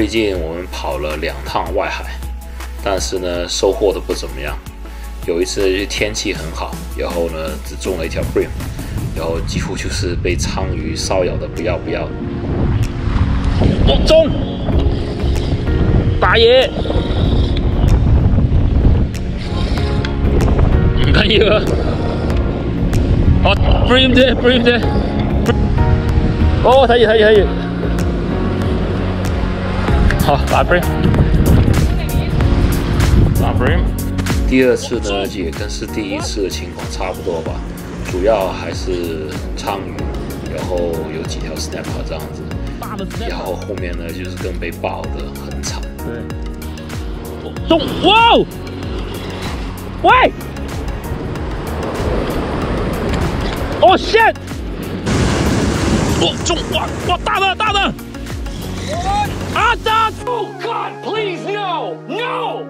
近我们跑了2趟外海，但是呢收获的不怎么样。有一次天气很好，然后呢只中了一条 bream， 然后几乎就是被鲳鱼骚扰的不要不要。中！大爷！唔緊要啊！哦 ，bream 啫 ，bream 啫。哦，睇住睇住睇住。好，打 bream。打 bream。第二次呢，也跟是第一次的情况差不多吧，主要还是鲳鱼，然后有几条 snapper 这样子，然后后面呢就是更被爆的很惨。对，中！哇！喂！哦 shit！ 哇中！哇大的大的！啊大 ！Oh God please no no！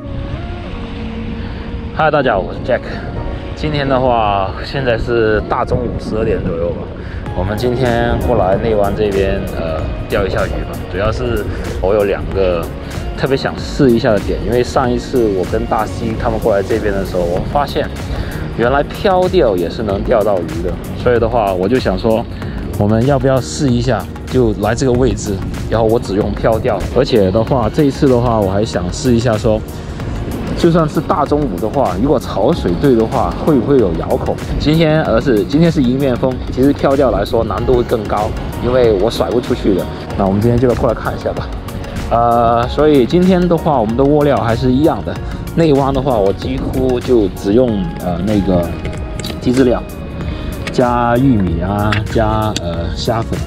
嗨，大家好，我是 Jack。今天的话，现在是大中午12点左右吧。我们今天过来内湾这边钓一下鱼吧。主要是我有2个特别想试一下的点，因为上一次我跟大西他们过来这边的时候，我发现原来漂钓也是能钓到鱼的。所以的话，我就想说，我们要不要试一下？就来这个位置，然后我只用漂钓。而且的话，这一次的话，我还想试一下说。就算是大中午的话，如果潮水对的话，会不会有咬口？今天是迎面风，其实漂钓来说难度会更高，因为我甩不出去的。那我们今天就过来看一下吧。所以今天的话，我们的窝料还是一样的。内湾的话，我几乎就只用那个鸡饲料，加玉米啊，加虾粉。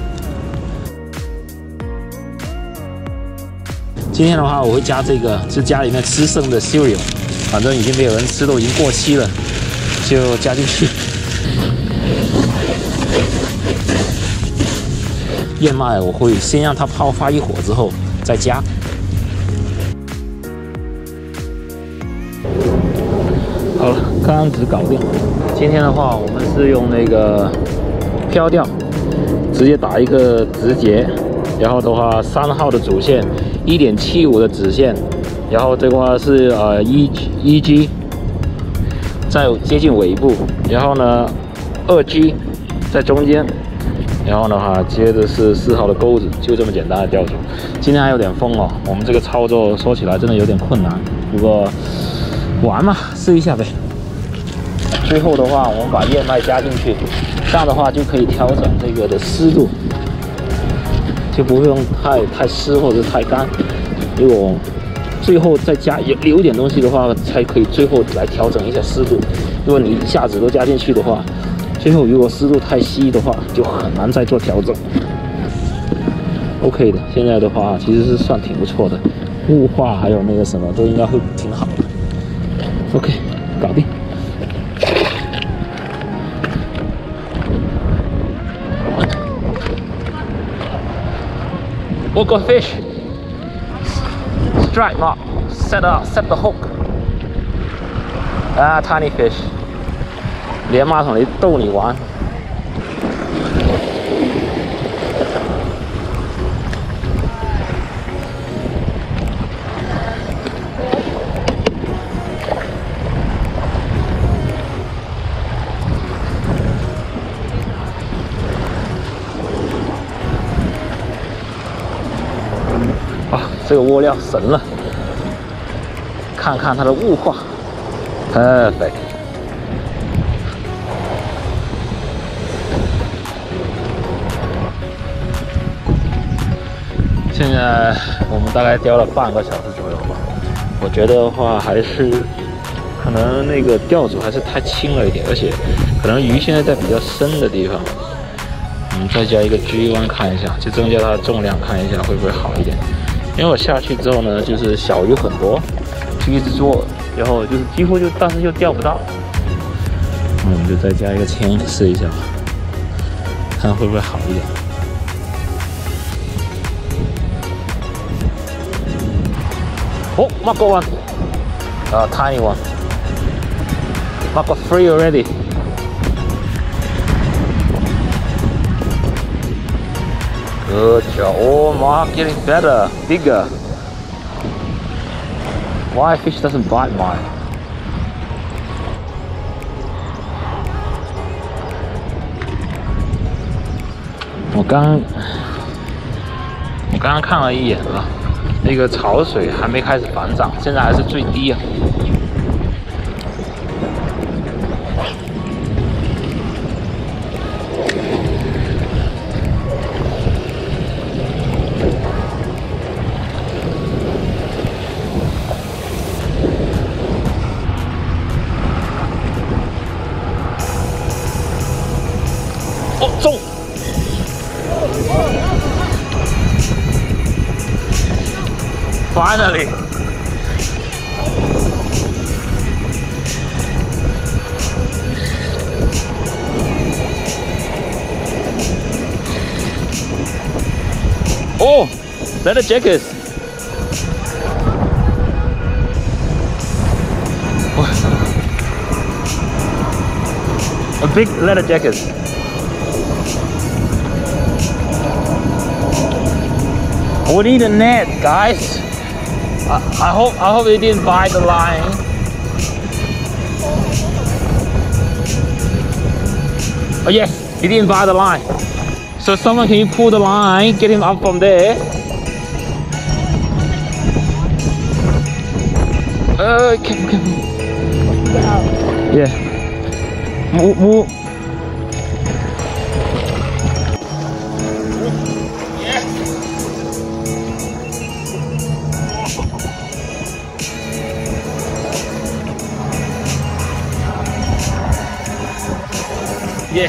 今天的话，我会加这个，是家里面吃剩的 cereal， 反正已经没有人吃，都已经过期了，就加进去。燕麦我会先让它泡发一会儿之后再加。好了，刚刚只搞定。今天的话，我们是用那个漂钓，直接打一个直节，然后的话3号的主线。1.75 的直线，然后这个话是1G， 在接近尾部，然后呢2G 在中间，然后的话接着是4号的钩子，就这么简单的钓组。今天还有点风哦，我们这个操作说起来真的有点困难，不过玩嘛，试一下呗。最后的话，我们把燕麦加进去，这样的话就可以调整这个的湿度。就不会用太湿或者太干，如果最后再加留一点东西的话，才可以最后来调整一下湿度。如果你一下子都加进去的话，最后如果湿度太稀的话，就很难再做调整。OK 的，现在的话其实是算挺不错的，雾化还有那个什么都应该会挺好的。OK， 搞定。We'll go fish. Strike mark. Set the hook. Tiny fish. 连马桶里逗你玩。这个窝料神了，看看它的雾化 ，perfect。现在我们大概钓了半个小时左右吧，我觉得的话还是可能那个钓组还是太轻了一点，而且可能鱼现在在比较深的地方，我们再加一个 G1 看一下，就增加它的重量看一下会不会好一点。因为我下去之后呢，就是小鱼很多，就一直做，然后就是几乎但是又钓不到。我们就再加一个铅试一下，看会不会好一点。哦 ，mark one， tiny one，mark 3 already。 Good job. Oh, Mark, getting better, bigger. Why fish doesn't bite mine? 我刚刚看了一眼啊，那个潮水还没开始反涨，现在还是最低啊。哦，中！ Finally! Oh, leather jackets. A big leather jacket. We need a net, guys. I hope they didn't buy the line. Oh yes, he didn't buy the line. So someone, can you pull the line, get him up from there? Careful. Yeah. Move. Yeah.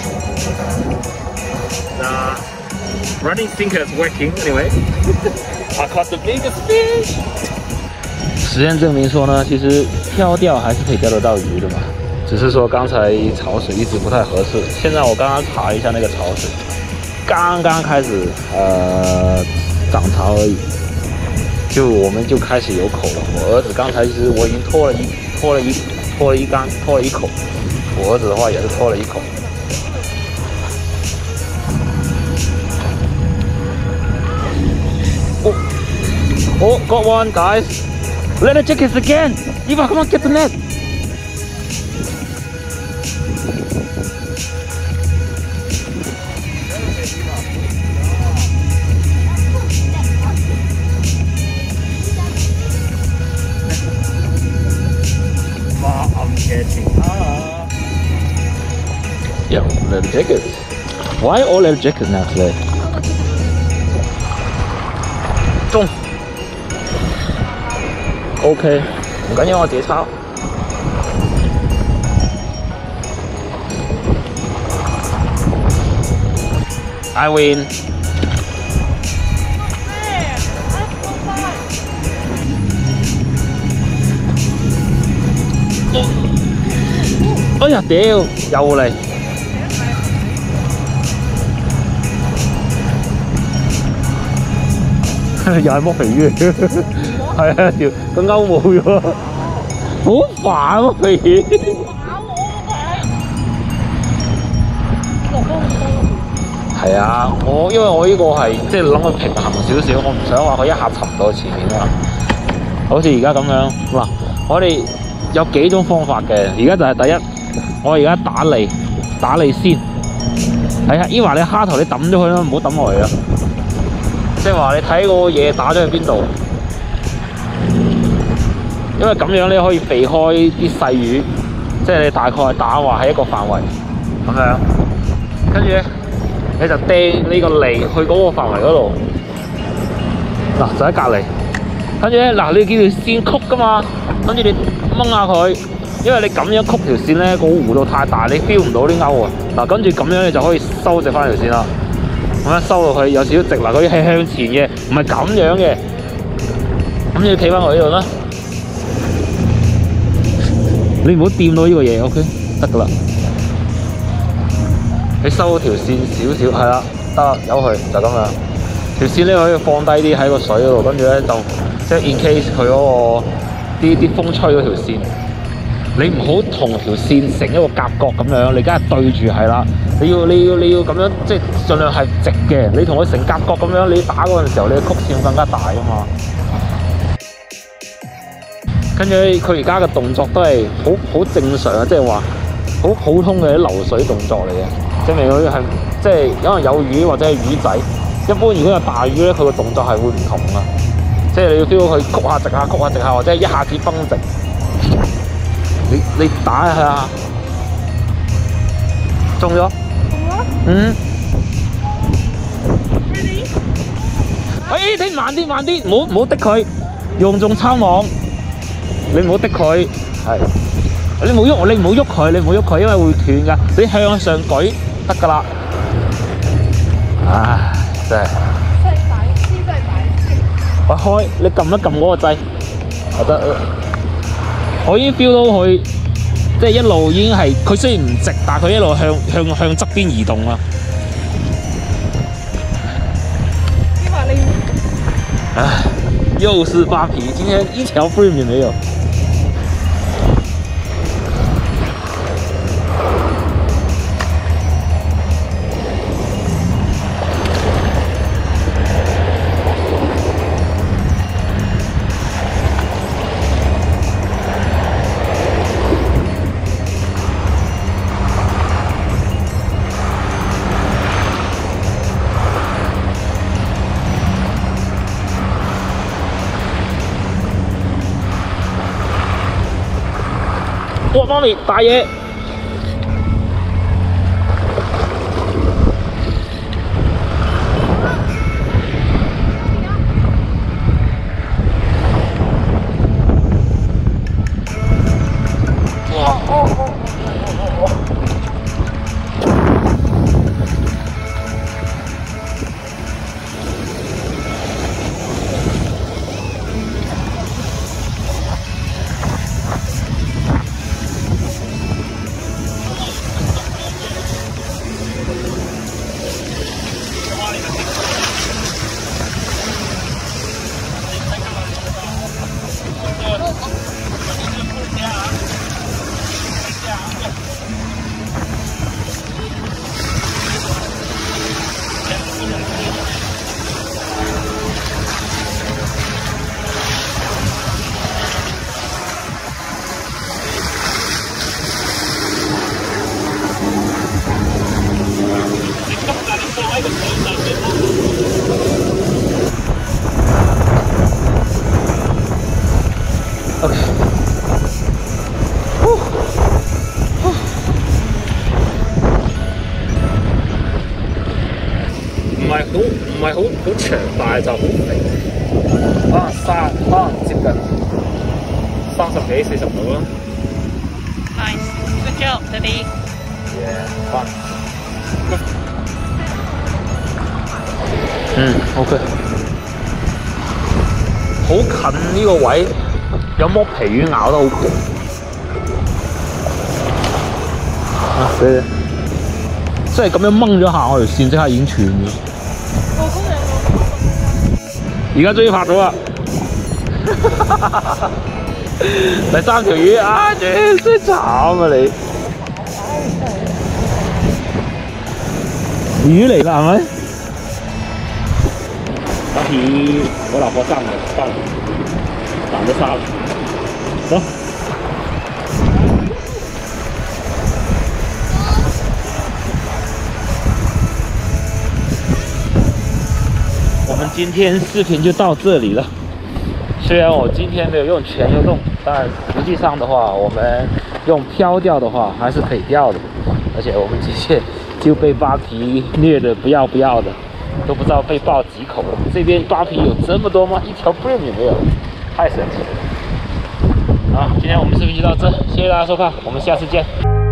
The running sinker is working anyway. I caught the biggest fish. 实验证明说呢，其实漂钓还是可以钓得到鱼的嘛，只是说刚才潮水一直不太合适。现在我刚刚查了一下那个潮水，刚刚开始涨潮而已，我们就开始有口了。我儿子刚才其实我已经拖了一口，我儿子的话也是拖了一口。 Oh, got one, guys. Leather jackets again. Eva, come on, get the net. I'm catching up. Yeah, leather jackets. Why all leather jackets now today? 中。 OK， 唔緊要，我自己抄。I win。哎呀，屌，又嚟！又係剝皮魚。 係啊，條個勾冇咗，好煩喎肥魚。係啊，因為我呢個係即係諗佢平衡少少，我唔想話佢一下沉到前面啊。好似而家咁樣嗱，我哋有幾種方法嘅。而家就係第一，我而家打脷先。係啊，依話你蝦頭你抌咗佢啦，唔好抌落嚟啊。即係話你睇個嘢打咗去邊度。 因為咁樣你可以避開啲細魚，即係你大概打話喺一個範圍咁樣，跟住咧你就掟呢個脷去嗰個範圍嗰度，嗱就喺隔離，跟住咧嗱你見條線曲噶嘛，跟住你掹下佢，因為你咁樣曲條線咧個弧度太大，你 feel 唔到啲勾啊，嗱跟住咁樣你就可以收直翻條線啦，咁樣收落去有少少直，嗱佢係向前嘅，唔係咁樣嘅，咁你要企翻我呢度啦。 你唔好掂到呢個嘢 ，OK， 得噶啦。你收條線少少，係啦，得由佢就咁樣。條線咧可以放低啲喺個水嗰度，跟住咧就即係 in case 佢嗰個啲風吹嗰條線， 你唔好同條線成一個夾角咁樣，你梗係對住係啦。你要咁樣，即係盡量係直嘅。你同佢成夾角咁樣，你打嗰陣時候，你嘅曲線更加大啊嘛。跟住佢而家嘅動作都係好正常啊，即係話好普通嘅流水動作嚟嘅，證明佢係即係因為有魚或者係魚仔。一般如果有大魚咧，佢個動作係會唔同啊，即係你要 feel 到佢曲下直下，曲下直下，或者一下子崩直。你打一下，中咗。中咗？嗯。你慢啲，唔好滴佢，用中參網。你唔好滴佢，係。你唔好喐，你唔好喐佢，因為會斷㗎。你向上舉得㗎啦。唉，真係。我開，你撳一撳嗰個掣，我得。我已經 feel 到佢，即係一路已經係，佢雖然唔直，但係佢一路向側邊移動啦。唉，又是扒皮，今天一條 frame 也沒有。哇！媽咪大嘢，OK， 唔係好長，但係就好肥，可能接近30幾40度啦。 Nice, good job, Daddy. Yeah, fun. OK， 好近呢個位。有剝皮魚咬得好勁啊！即係咁樣掹咗下，我條線即刻已經斷咗。而家終於拍到啦！第3條魚啊！真係慘啊你！魚嚟啦係咪？扒皮，我老婆上嚟，擋着沙了。走。我们今天视频就到这里了。虽然我今天没有用全油洞，但实际上的话，我们用漂钓的话还是可以钓的。而且我们直接就被扒皮虐得不要不要的，都不知道被爆几口了。这边扒皮有这么多吗？一条 frame 也没有，太神奇了。好，今天我们视频就到这，谢谢大家收看，我们下次见。